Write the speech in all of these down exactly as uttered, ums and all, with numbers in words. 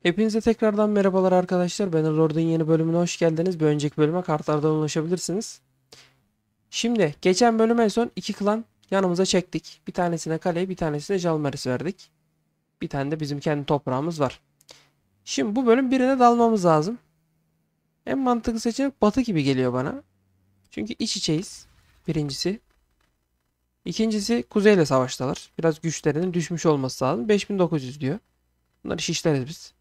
Hepinize tekrardan merhabalar arkadaşlar. Ben Lord'un yeni bölümüne hoş geldiniz. Bir önceki bölüme kartlardan ulaşabilirsiniz. Şimdi geçen bölüm en son iki klan yanımıza çektik. Bir tanesine kale, bir tanesine Jalmaris verdik. Bir tane de bizim kendi toprağımız var. Şimdi bu bölüm birine dalmamız lazım. En mantıklı seçenek Batı gibi geliyor bana. Çünkü iç içeyiz. Birincisi. İkincisi kuzeyle savaştalar. Biraz güçlerinin düşmüş olması lazım. beş bin dokuz yüz diyor. Bunları şişleriz biz.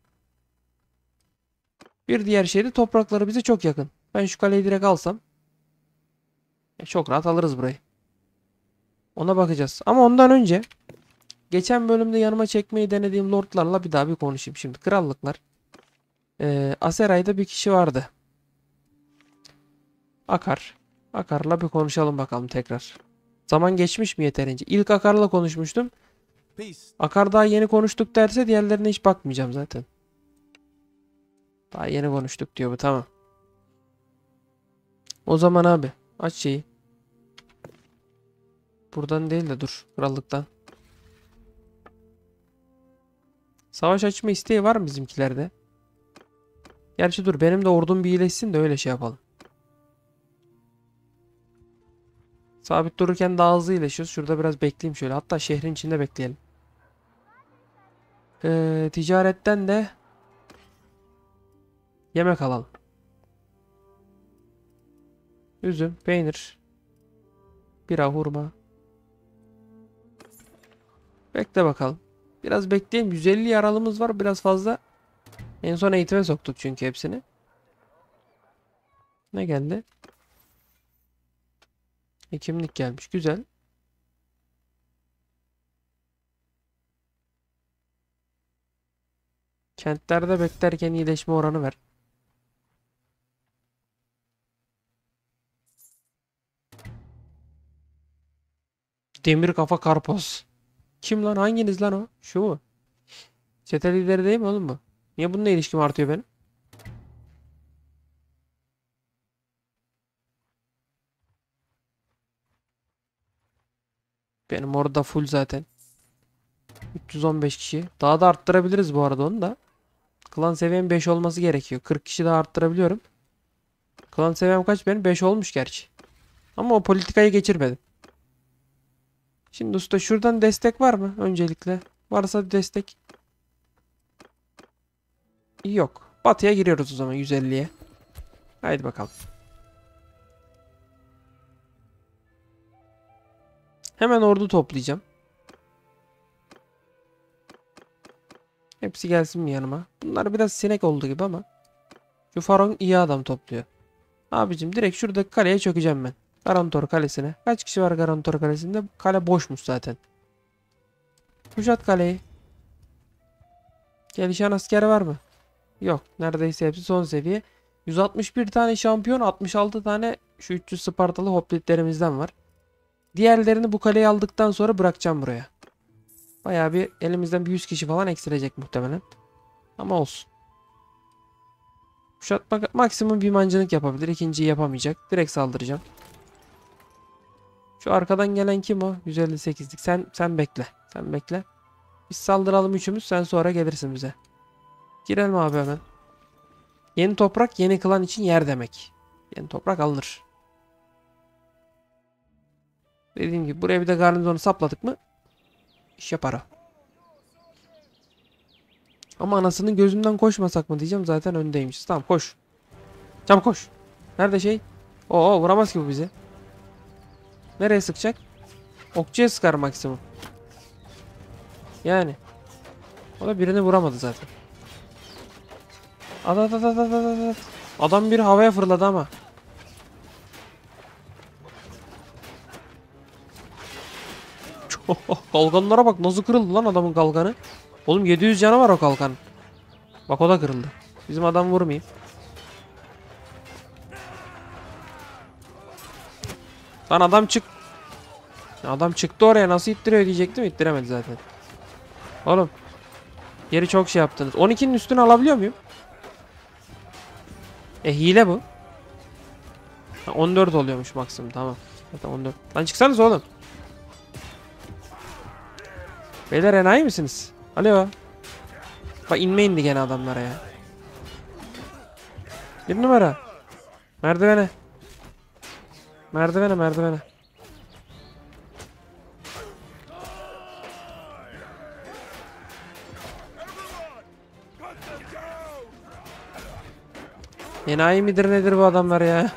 Bir diğer şey de toprakları bize çok yakın. Ben şu kaleyi direkt alsam e, çok rahat alırız burayı. Ona bakacağız. Ama ondan önce geçen bölümde yanıma çekmeyi denediğim lordlarla bir daha bir konuşayım. Şimdi krallıklar. Ee, Aseray'da bir kişi vardı. Akar. Akar'la bir konuşalım bakalım tekrar. Zaman geçmiş mi yeterince? İlk Akar'la konuşmuştum. Akar daha yeni konuştuk derse diğerlerine hiç bakmayacağım zaten. Daha yeni konuştuk diyor bu, tamam. O zaman abi aç şeyi. Buradan değil de dur, krallıktan. Savaş açma isteği var mı bizimkilerde? Gerçi dur, benim de ordum bir iyileşsin de öyle şey yapalım. Sabit dururken daha hızlı iyileşiyoruz. Şurada biraz bekleyeyim şöyle. Hatta şehrin içinde bekleyelim. Ee, ticaretten de yemek alalım. Üzüm, peynir, bira, hurma. Bekle bakalım. Biraz bekleyelim. yüz elli yaralımız var. Biraz fazla. En son eğitime soktuk çünkü hepsini. Ne geldi? Hekimlik gelmiş. Güzel. Kentlerde beklerken iyileşme oranı ver. Demir kafa karpuz. Kim lan? Hanginiz lan o? Şu mu? Çete lideri değil mi oğlum bu? Niye bununla ilişkim artıyor benim? Benim orada full zaten. üç yüz on beş kişi. Daha da arttırabiliriz bu arada onu da. Klan seviyem beş olması gerekiyor. kırk kişi daha arttırabiliyorum. Klan seviyem kaç benim? beş olmuş gerçi. Ama o politikayı geçirmedim. Şimdi usta şuradan destek var mı öncelikle? Varsa destek. Yok. Batıya giriyoruz o zaman yüz elliye. Haydi bakalım. Hemen ordu toplayacağım. Hepsi gelsin mi yanıma? Bunlar biraz sinek oldu gibi ama. Şu Faron iyi adam topluyor. Abicim direkt şuradaki kaleye çökeceğim ben. Garantor kalesine. Kaç kişi var Garantor kalesinde? Kale boşmuş zaten. Kuşat kaleyi. Gelişen asker var mı? Yok. Neredeyse hepsi son seviye. yüz altmış bir tane şampiyon, altmış altı tane şu üç yüz Spartalı hoplitlerimizden var. Diğerlerini bu kaleyi aldıktan sonra bırakacağım buraya. Bayağı bir elimizden bir yüz kişi falan eksilecek muhtemelen. Ama olsun. Kuşatmak maksimum bir mancınık yapabilir. İkinciyi yapamayacak. Direkt saldıracağım. Şu arkadan gelen kim o? yüz elli sekizlik. Sen sen bekle. Sen bekle. Biz saldıralım üçümüz. Sen sonra gelirsin bize. Girelim abi hemen. Yeni toprak yeni klan için yer demek. Yeni toprak alınır. Dediğim gibi buraya bir de garnizonu sapladık mı İş yapar o. Ama anasının gözünden koşmasak mı diyeceğim, zaten öndeymişiz. Tamam koş. Çabuk koş. Nerede şey? Oo vuramaz ki bu bize. Nereye sıkacak? Okçuya sıkar maksimum. Yani. O da birini vuramadı zaten. At at at at at at at. Adam bir havaya fırladı ama. Kalkanlara bak nasıl kırıldı lan adamın kalkanı. Oğlum yedi yüz canı var o kalkan. Bak o da kırıldı. Bizim adam vurmayayım. Lan adam çık. Adam çıktı oraya, nasıl ittiriyor diyecektim, ittiremedi zaten. Oğlum. Yeri çok şey yaptınız. on ikinin üstünü alabiliyor muyum? E hile bu. Ha, on dört oluyormuş maksimum, tamam. Zaten on dört. Lan çıksanız oğlum. Beyler enayi misiniz? Alo. Bak inme indi gene adamlara ya. Bir numara. Merdivene. Merdivene merdivene. Enayi midir nedir bu adamlar ya?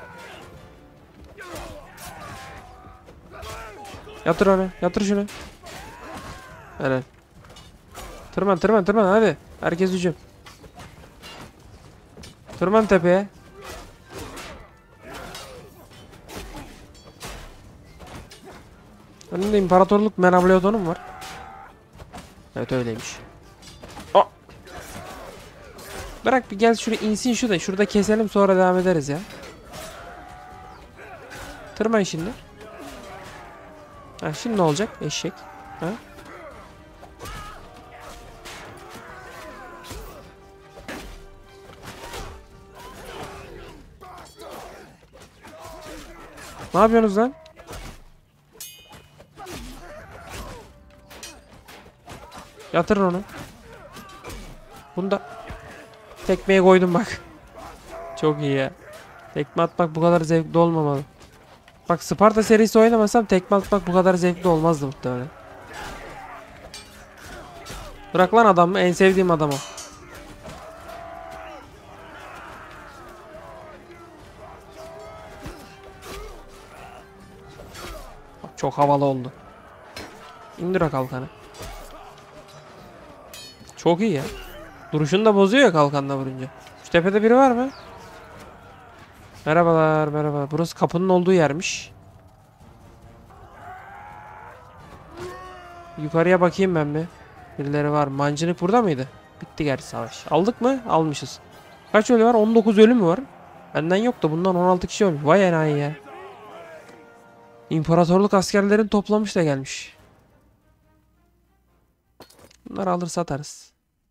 Yatır onu. Yatır şunu. Helal. Tırman tırman tırman hadi. Herkes hücum. Tırman tepeye. Önünde imparatorluk menabliyodonum var. Evet öyleymiş. Oh. Bırak bir gel şuraya insin şu da. Şurada keselim sonra devam ederiz ya. Tırman şimdi. Ha, şimdi ne olacak? Eşek. Ha? Ne yapıyorsunuz lan? Yatırın onu. Bunu da tekmeye koydum bak. Çok iyi ya. Tekme atmak bu kadar zevkli olmamalı. Bak Sparta serisi oynamasam tekme atmak bu kadar zevkli olmazdı muhtemelen. Bırak lan adamı. En sevdiğim adam o. Çok havalı oldu. İndir o kalkanı. Çok iyi ya. Duruşunu da bozuyor ya kalkanla vurunca. Şu tepede biri var mı? Merhabalar merhaba. Burası kapının olduğu yermiş. Yukarıya bakayım ben bir. Birileri var. Mancınık burada mıydı? Bitti gerçi savaş. Aldık mı? Almışız. Kaç ölü var? on dokuz ölü mü var? Benden yok da bundan on altı kişi ölmüş. Vay enayi ya. İmparatorluk askerlerini toplamış da gelmiş. Bunları alır satarız.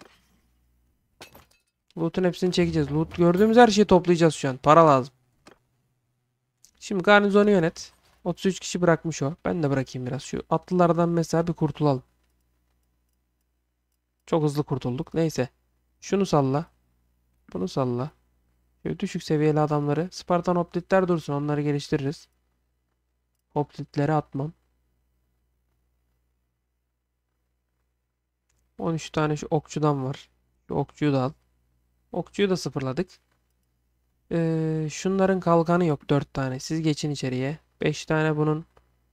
Loot'un hepsini çekeceğiz. Loot gördüğümüz her şeyi toplayacağız şu an. Para lazım. Şimdi garnizonu yönet. otuz üç kişi bırakmış o. Ben de bırakayım biraz. Şu atlılardan mesela bir kurtulalım. Çok hızlı kurtulduk. Neyse. Şunu salla. Bunu salla. Şöyle düşük seviyeli adamları. Spartan hoplitler dursun. Onları geliştiririz. Hoplitleri atmam. on üç tane şu okçudan var. Şu okçuyu da al. Okçuyu da sıfırladık. Ee, şunların kalkanı yok. dört tane. Siz geçin içeriye. beş tane bunun.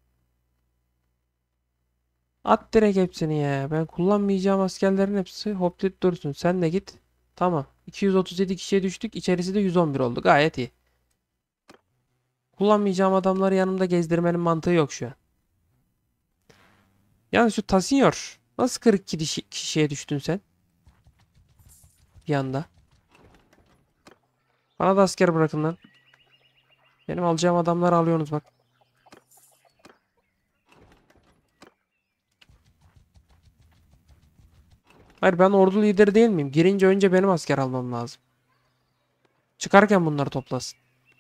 At direkt hepsini ya. Ben kullanmayacağım askerlerin hepsi hoplit dursun. Sen de git. Tamam. iki yüz otuz yedi kişiye düştük. İçerisi de yüz on bir oldu. Gayet iyi. Kullanmayacağım adamları yanımda gezdirmenin mantığı yok şu an. Yani şu Tasinyor. Nasıl kırk kişi, kişiye düştün sen? Bir anda. Bana da asker bırakın lan. Benim alacağım adamları alıyorsunuz bak. Hayır ben ordu lideri değil miyim? Girince önce benim asker almam lazım. Çıkarken bunları toplasın.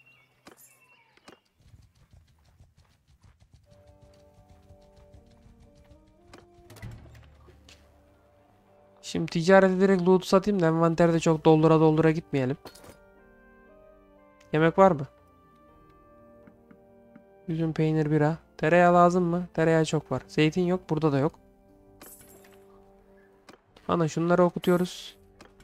Şimdi ticarete direkt loot satayım da envanterde çok doldura doldura gitmeyelim. Yemek var mı? Üzüm, peynir, bira. Tereyağı lazım mı? Tereyağı çok var. Zeytin yok. Burada da yok. Ana şunları okutuyoruz.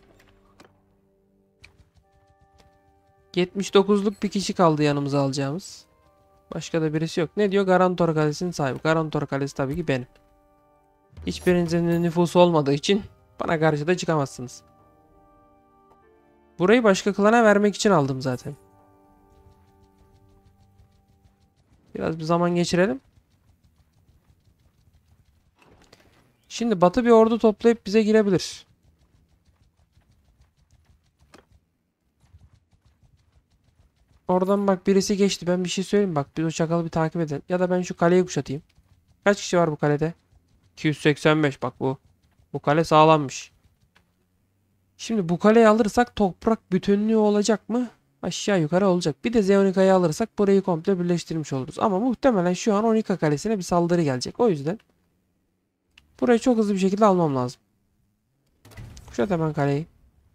yetmiş dokuzluk bir kişi kaldı yanımıza alacağımız. Başka da birisi yok. Ne diyor? Garantor Kalesi'nin sahibi. Garantor Kalesi tabii ki benim. Hiçbirinizin de nüfusu olmadığı için bana karşı da çıkamazsınız. Burayı başka klana vermek için aldım zaten. Biraz bir zaman geçirelim. Şimdi Batı bir ordu toplayıp bize girebilir. Oradan bak birisi geçti. Ben bir şey söyleyeyim. Bak biz o çakalı bir takip edelim. Ya da ben şu kaleyi kuşatayım. Kaç kişi var bu kalede? iki yüz seksen beş bak bu. Bu kale sağlammış. Şimdi bu kaleyi alırsak toprak bütünlüğü olacak mı? Aşağı yukarı olacak. Bir de Zeonika'yı alırsak burayı komple birleştirmiş oluruz. Ama muhtemelen şu an Onika Kalesi'ne bir saldırı gelecek. O yüzden burayı çok hızlı bir şekilde almam lazım. Kuşat hemen kaleyi.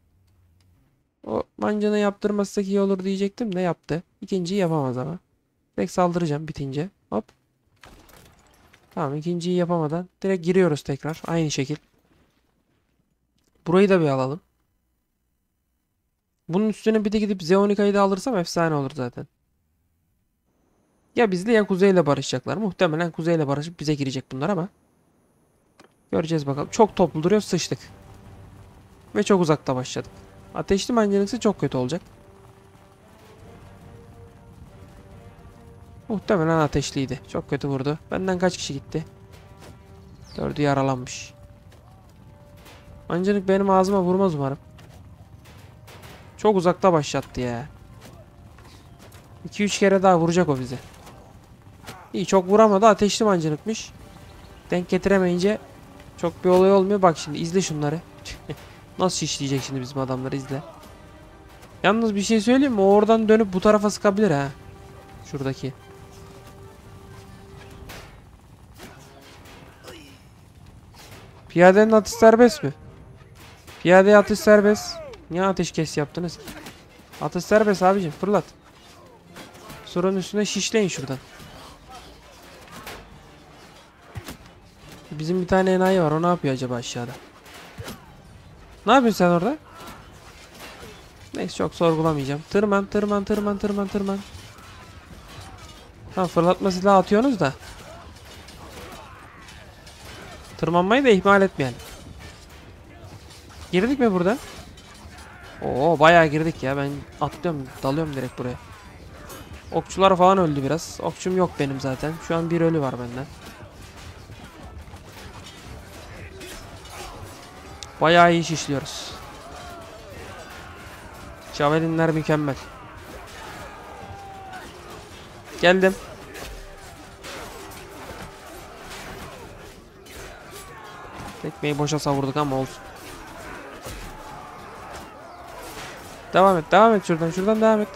O mancını yaptırmazsak iyi olur diyecektim de yaptı. İkinciyi yapamaz ama. Direkt saldıracağım bitince. Hop. Tamam, ikinciyi yapamadan direkt giriyoruz tekrar. Aynı şekil. Burayı da bir alalım. Bunun üstüne bir de gidip Zeonika'yı da alırsam efsane olur zaten. Ya bizle ya Kuzey'le barışacaklar. Muhtemelen Kuzey'le barışıp bize girecek bunlar ama. Göreceğiz bakalım. Çok toplu duruyor, sıçtık. Ve çok uzakta başladık. Ateşli mancınıksı çok kötü olacak. Muhtemelen ateşliydi. Çok kötü vurdu. Benden kaç kişi gitti? Dördü yaralanmış. Mancınık benim ağzıma vurmaz umarım. Çok uzakta başlattı ya. iki üç kere daha vuracak o bize. İyi, çok vuramadı. Ateşli mancınıkmış. Denk getiremeyince çok bir olay olmuyor. Bak şimdi izle şunları. Nasıl şişleyecek şimdi bizim adamları, izle. Yalnız bir şey söyleyeyim mi? O oradan dönüp bu tarafa sıkabilir ha. Şuradaki. Piyadenin atış serbest mi? Piyadeye atış serbest. Niye ateşkes yaptınız? Atış serbest abicim, fırlat. Surun üstüne şişleyin şuradan. Bizim bir tane enayi var, o ne yapıyor acaba aşağıda? Ne yapıyorsun sen orada? Neyse, çok sorgulamayacağım. Tırman tırman tırman tırman tırman. Tamam, fırlatma silahı atıyorsunuz da. Tırmanmayı da ihmal etmeyelim. Girdik mi burada? Oo, bayağı girdik ya, ben atlıyorum, dalıyorum direkt buraya. Okçular falan öldü biraz. Okçum yok benim zaten. Şu an bir ölü var benden. Bayağı iyi şişliyoruz. Javelinler mükemmel. Geldim. Tekmeyi boşa savurduk ama olsun. Devam et, devam et şuradan, şuradan devam et.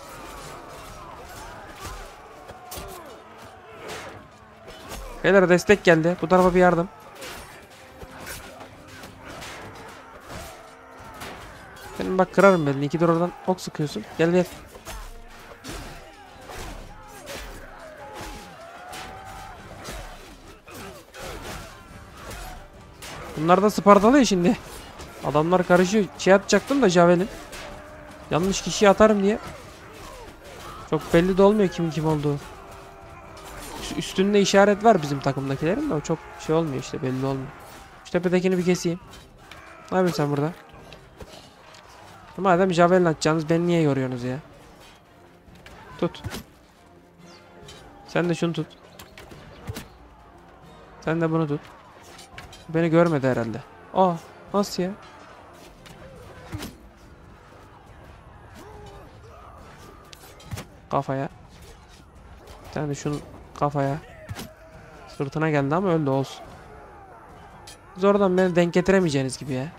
Beyler destek geldi. Bu tarafa bir yardım. Benim bak kırarım belini. İki dur oradan ok sıkıyorsun. Gel gel. Bunlar da Spartalı ya şimdi. Adamlar karışıyor. Şey atacaktım da Javelin. Yanlış kişiyi atarım diye. Çok belli de olmuyor kimin kim olduğu. Üstünde işaret var bizim takımdakilerin de o çok şey olmuyor işte, belli olmuyor. Şu tepedekini bir keseyim. Ne yapıyorsun sen burada? Madem Javelin atacaksınız beni niye yoruyorsunuz ya? Tut. Sen de şunu tut. Sen de bunu tut. Beni görmedi herhalde. Aa, nasıl ya? Kafaya. Sen de şunu kafaya. Sırtına geldi ama öldü, olsun. Siz oradan beni denk getiremeyeceğiniz gibi ya.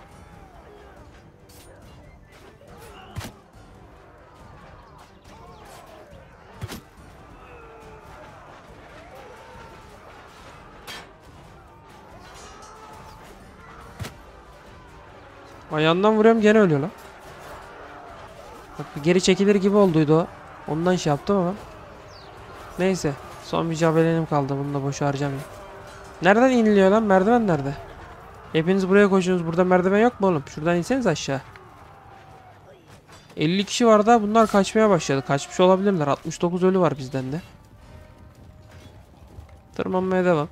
Ayağından vuruyorum gene ölüyor lan. Bak, bir geri çekilir gibi olduydu o. Ondan şey yaptım ama. Neyse. Son bir Javelin'im kaldı. Bunu da boşa harcamayayım. Nereden iniliyor lan? Merdiven nerede? Hepiniz buraya koşuyorsunuz. Burada merdiven yok mu oğlum? Şuradan inseniz aşağı. elli kişi var da bunlar kaçmaya başladı. Kaçmış olabilirler. altmış dokuz ölü var bizden de. Tırmanmaya devam.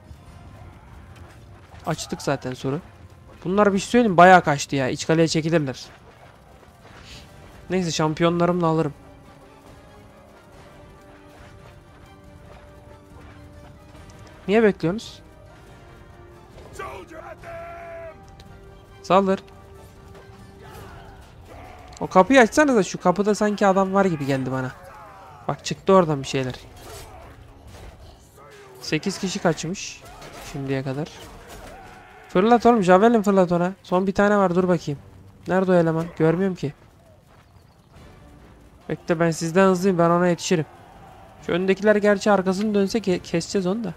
Açtık zaten soru. Bunlar bir şey söyleyeyim, bayağı kaçtı ya. İç kaleye çekilirler. Neyse, şampiyonlarımla alırım. Niye bekliyorsunuz? Saldır. O kapıyı açsanız da, şu kapıda sanki adam var gibi geldi bana. Bak, çıktı oradan bir şeyler. sekiz kişi kaçmış şimdiye kadar. Fırlat oğlum, Javelin fırlat ona. Son bir tane var, dur bakayım. Nerede o eleman? Görmüyorum ki. Bekle, ben sizden hızlıyım, ben ona yetişirim. Şu öndekiler gerçi arkasını dönse ke keseceğiz onu da.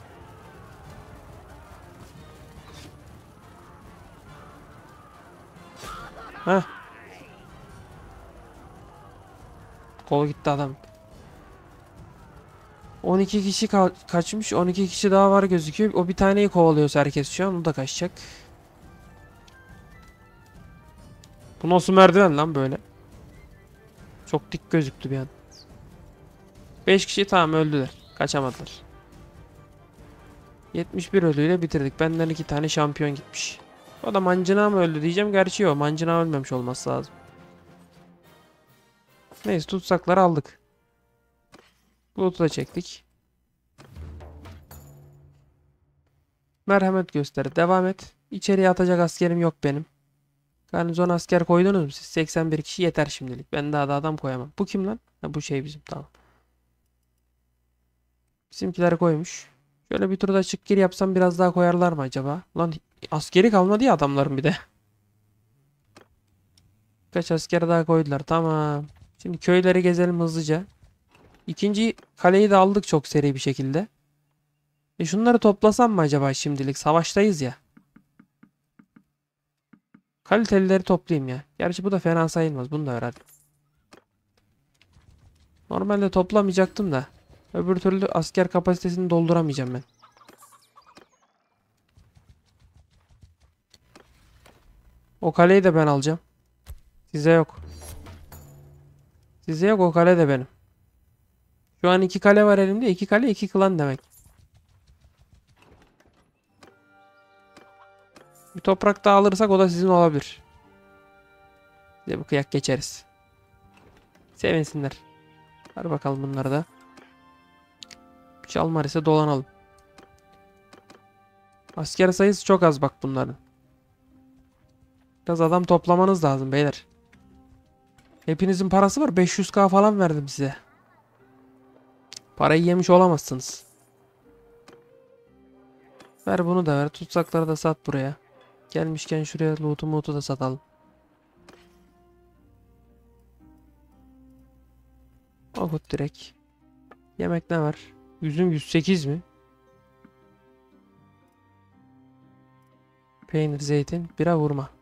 Heh. Kol gitti adam. on iki kişi ka kaçmış. on iki kişi daha var gözüküyor. O bir taneyi kovalıyorsa herkes şu an. O da kaçacak. Bu nasıl merdiven lan böyle? Çok dik gözüktü bir an. beş kişi tamam öldüler. Kaçamadılar. yetmiş bir ölüyle bitirdik. Benden iki tane şampiyon gitmiş. O da mancına mı öldü diyeceğim. Gerçi yok. Mancına ölmemiş olması lazım. Neyse tutsakları aldık. Loot'u da çektik. Merhamet göster. Devam et. İçeriye atacak askerim yok benim. Garnizon asker koydunuz mu siz? seksen bir kişi yeter şimdilik. Ben daha da adam koyamam. Bu kim lan? Ha, bu şey bizim. Tamam. Bizimkiler koymuş. Şöyle bir turda çık gir yapsam biraz daha koyarlar mı acaba? Lan askeri kalmadı ya adamların bir de. Kaç asker daha koydular. Tamam. Şimdi köyleri gezelim hızlıca. İkinci kaleyi de aldık çok seri bir şekilde. E şunları toplasam mı acaba şimdilik? Savaştayız ya. Kalitelileri toplayayım ya. Gerçi bu da fena sayılmaz. Bunu da öğrendim. Normalde toplamayacaktım da. Öbür türlü asker kapasitesini dolduramayacağım ben. O kaleyi de ben alacağım. Size yok. Size yok, o kale de benim. Şu an iki kale var elimde. İki kale iki klan demek. Bir toprak daha alırsak o da sizin olabilir. Bir de bu kıyak geçeriz. Sevinsinler. Ver bakalım bunları da. Çalmar ise dolanalım. Asker sayısı çok az bak bunların. Biraz adam toplamanız lazım beyler. Hepinizin parası var. beş yüz K falan verdim size. Parayı yemiş olamazsınız. Ver bunu da ver. Tutsakları da sat buraya. Gelmişken şuraya loot'u mutu da satalım. Okut direkt. Yemek ne var? Yüzüm yüz sekiz mi? Peynir, zeytin, bira, vurma.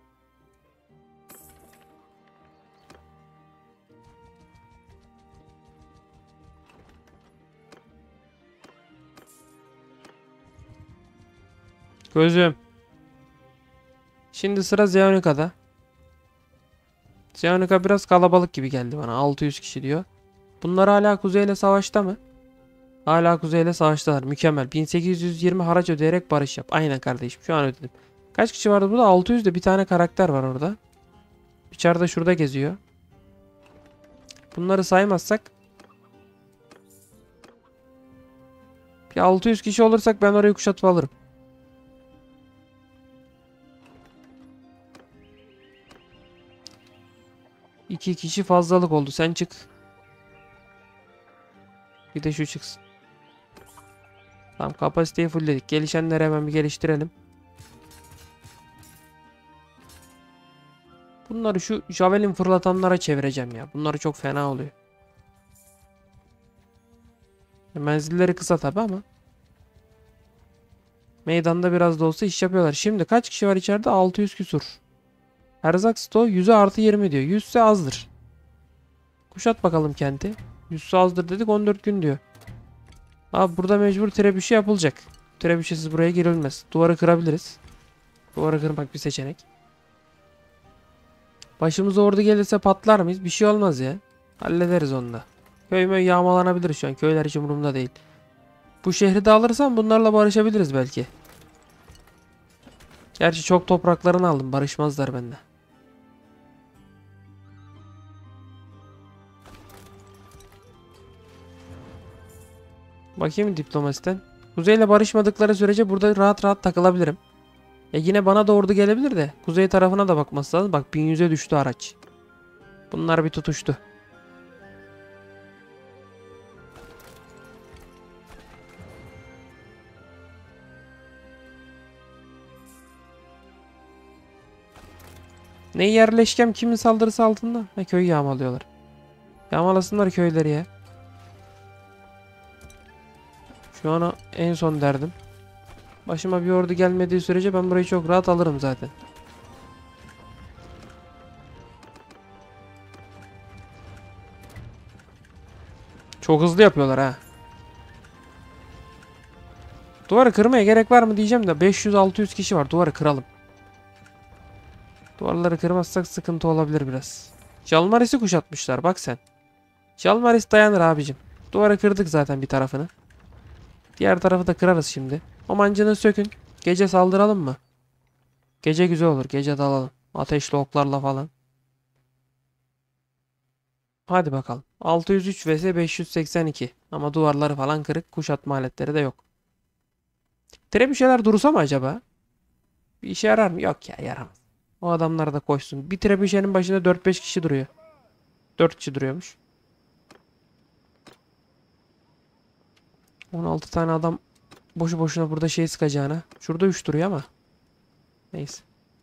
Gözüm. Şimdi sıra Zeonika'da. Zeonika biraz kalabalık gibi geldi bana. altı yüz kişi diyor. Bunlar hala kuzeyle savaşta mı? Hala kuzeyle savaştalar. Mükemmel. bin sekiz yüz yirmi haraç ödeyerek barış yap. Aynen kardeşim. Şu an ödedim. Kaç kişi vardı burada? altı yüzde bir tane karakter var orada. İçeride şurada geziyor. Bunları saymazsak bir altı yüz kişi olursak ben orayı kuşatıp alırım. İki kişi fazlalık oldu. Sen çık. Bir de şu çıksın. Tamam, kapasiteyi fullledik. Gelişenleri hemen bir geliştirelim. Bunları şu javelin fırlatanlara çevireceğim ya. Bunları çok fena oluyor. Menzilleri kısa tabi ama. Meydanda biraz da olsa iş yapıyorlar. Şimdi kaç kişi var içeride? altı yüz küsur. Erzak stoğu yüze artı yirmi diyor. yüz ise azdır. Kuşat bakalım kenti. yüz ise azdır dedik, on dört gün diyor. Abi burada mecbur trebüşü yapılacak. Trebüşesiz buraya girilmez. Duvarı kırabiliriz. Duvarı kırmak bir seçenek. Başımıza ordu gelirse patlar mıyız? Bir şey olmaz ya. Hallederiz onu da. Köy möy yağmalanabilir şu an. Köyler hiç umurumda değil. Bu şehri de alırsam bunlarla barışabiliriz belki. Gerçi çok topraklarını aldım. Barışmazlar bende. Bakayım diplomasiden. Kuzeyle barışmadıkları sürece burada rahat rahat takılabilirim. E yine bana da ordu gelebilir de. Kuzey tarafına da bakması lazım. Bak bin yüze düştü araç. Bunlar bir tutuştu. Ne yerleşkem kimin saldırısı altında? Ha, köyü yağmalıyorlar. Yağmalasınlar köyleri ya. Şu an en son derdim. Başıma bir ordu gelmediği sürece ben burayı çok rahat alırım zaten. Çok hızlı yapıyorlar ha. Duvarı kırmaya gerek var mı diyeceğim de beş yüz altı yüz kişi var. Duvarı kıralım. Duvarları kırmazsak sıkıntı olabilir biraz. Jalmaris'i kuşatmışlar bak sen. Jalmaris dayanır abicim. Duvarı kırdık zaten bir tarafını. Diğer tarafı da kırarız şimdi. O mancını sökün. Gece saldıralım mı? Gece güzel olur. Gece dalalım. Ateşli oklarla falan. Hadi bakalım. altı yüz üç vs beş yüz seksen iki. Ama duvarları falan kırık. Kuşatma aletleri de yok. Trebüşeler dursa mı acaba? Bir işe yarar mı? Yok ya, yaramaz. O adamlar da koşsun. Bir trebüşenin başında dört beş kişi duruyor. dört kişi duruyormuş. on altı tane adam boşu boşuna burada şey sıkacağına. Şurada üç duruyor ama. Neyse.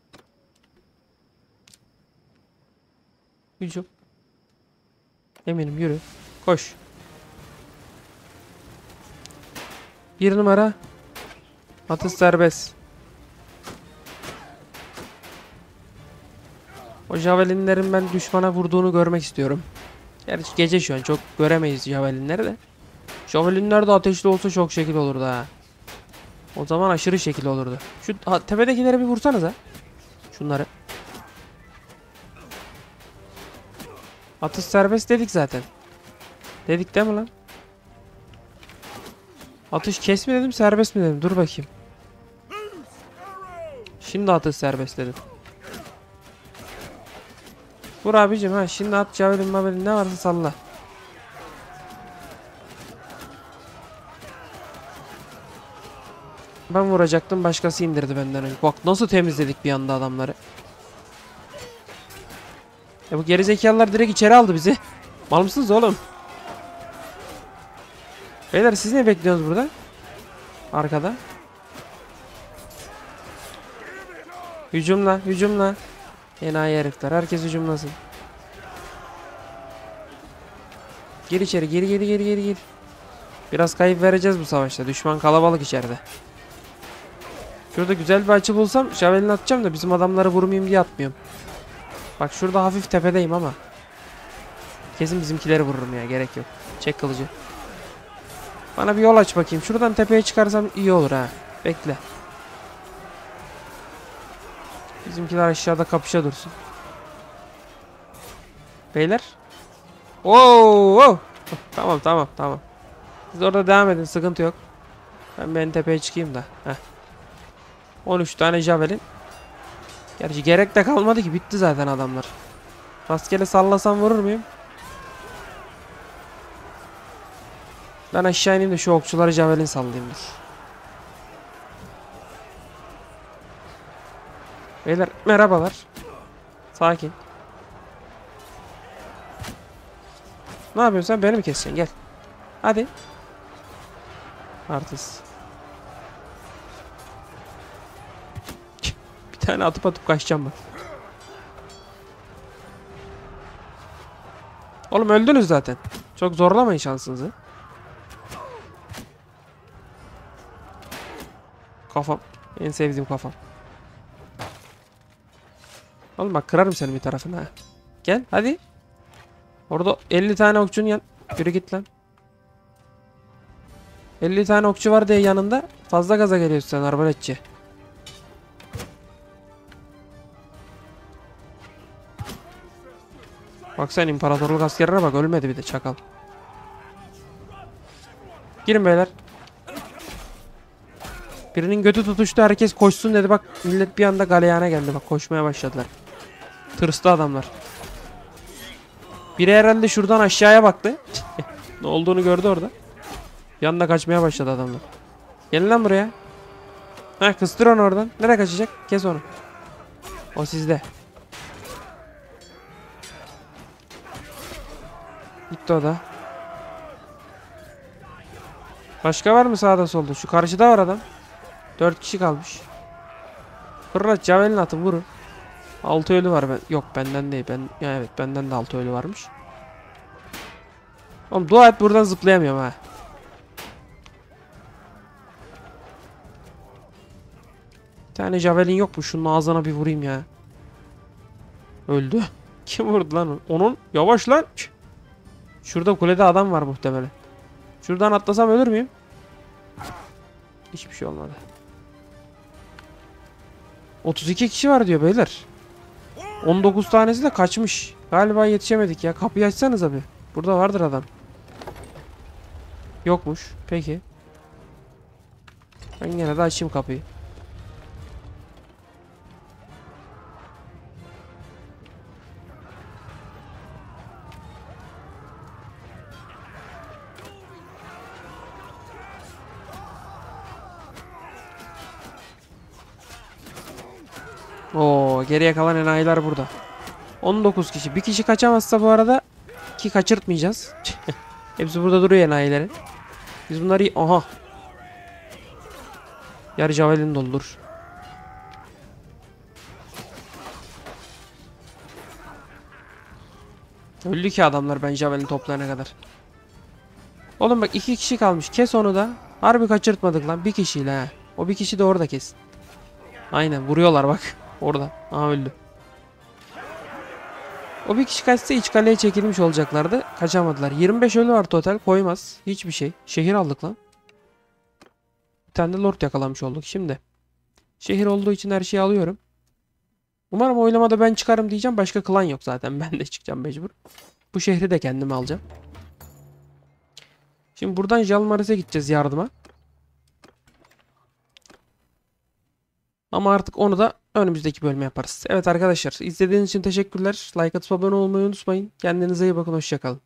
Hücum. Eminim yürü. Koş. Bir numara. Atış serbest. O javelinlerin ben düşmana vurduğunu görmek istiyorum. Gerçi gece şu an çok göremeyiz javelinleri de. Javelinler de ateşli olsa çok şekil olurdu ha. O zaman aşırı şekil olurdu. Şu ha, tepedekileri bir vursanıza. Şunları. Atış serbest dedik zaten. Dedik değil mi lan? Atış kes mi dedim, serbest mi dedim? Dur bakayım. Şimdi atış serbest dedim. Vur abicim ha. Şimdi at, javelin mavelin ne varsa salla. Ben vuracaktım, başkası indirdi benden önce. Bak nasıl temizledik bir anda adamları. Ya bu gerizekalılar direkt içeri aldı bizi. Mal mısınız oğlum? Beyler siz ne bekliyorsunuz burada? Arkada. Hücumla, hücumla. Enayi herifler. Herkes hücumlasın. Gir içeri, geri geri geri geri gir. Biraz kayıp vereceğiz bu savaşta. Düşman kalabalık içeride. Şurada güzel bir açı bulsam javelin atacağım da bizim adamları vurmayayım diye atmıyorum. Bak şurada hafif tepedeyim ama. Kesin bizimkileri vururum ya, gerek yok. Çek kılıcı. Bana bir yol aç bakayım. Şuradan tepeye çıkarsam iyi olur ha. Bekle. Bizimkiler aşağıda kapışa dursun. Beyler. Oo, oo. Tamam tamam tamam. Siz orada devam edin, sıkıntı yok. Ben ben tepeye çıkayım da. Heh. on üç tane javelin. Gerçi gerek de kalmadı ki, bitti zaten adamlar. Rastgele sallasam vurur muyum? Ben aşağı ineyim de şu okçuları javelin sallayayım dur. Beyler merhabalar. Sakin. Ne yapıyorsun sen? Beni mi keseceksin? Gel. Hadi. Artist. Bir tane atıp atıp kaçacağım bak. Oğlum öldünüz zaten. Çok zorlamayın şansınızı. Kafam. En sevdiğim kafam. Oğlum bak kırarım seni bir tarafına. Ha. Gel hadi. Orada elli tane okçunun yan... Yürü git lan. elli tane okçu var diye yanında. Fazla gaza geliyorsun sen arbaletçi. Bak sen imparatorluk askerine bak, ölmedi bir de çakal. Girin beyler. Birinin götü tutuştu, herkes koşsun dedi, bak millet bir anda galeyana geldi, bak koşmaya başladılar. Tırstı adamlar. Biri herhalde şuradan aşağıya baktı. Ne olduğunu gördü orada. Yanında kaçmaya başladı adamlar. Gelin lan buraya. Heh, kıstır onu oradan. Nereye kaçacak? Kes onu. O sizde. Gitti o da. Başka var mı sağda solda? Şu karşıda var adam. Dört kişi kalmış. Fırlat javelin atın, vurun. Altı ölü var ben. Yok benden değil. Ben ya evet benden de altı ölü varmış. Oğlum dua et buradan zıplayamıyorum ha. Bir tane javelin yok mu? Şunun ağzına bir vurayım ya. Öldü. Kim vurdu lan onu? Onun yavaş lan. Şurada kulede adam var muhtemelen. Şuradan atlasam ölür müyüm? Hiçbir şey olmadı. otuz iki kişi var diyor beyler. on dokuz tanesi de kaçmış. Galiba yetişemedik ya. Kapıyı açsanız abi. Burada vardır adam. Yokmuş. Peki. Ben gene de açayım kapıyı. Oo, geriye kalan enayiler burada. on dokuz kişi. Bir kişi kaçamazsa bu arada ki kaçırtmayacağız. Hepsi burada duruyor enayilerin. Biz bunları... Aha. Yarı javelin doldur. Öldü ki adamlar ben javelin toplayana kadar. Oğlum bak iki kişi kalmış. Kes onu da. Harbi kaçırtmadık lan. Bir kişiyle ha. O bir kişi de orada kes. Aynen vuruyorlar bak. Orada. Aha öldü. O bir kişi kaçsa iç kaleye çekilmiş olacaklardı. Kaçamadılar. yirmi beş ölü var total. Koymaz. Hiçbir şey. Şehir aldık lan. Bir tane de lord yakalamış olduk. Şimdi. Şehir olduğu için her şeyi alıyorum. Umarım oylamada ben çıkarım diyeceğim. Başka klan yok zaten. Ben de çıkacağım mecbur. Bu şehri de kendime alacağım. Şimdi buradan Jalmares'e gideceğiz yardıma. Ama artık onu da önümüzdeki bölüme yaparız. Evet arkadaşlar izlediğiniz için teşekkürler. Like atıp abone olmayı unutmayın. Kendinize iyi bakın. Hoşça kalın.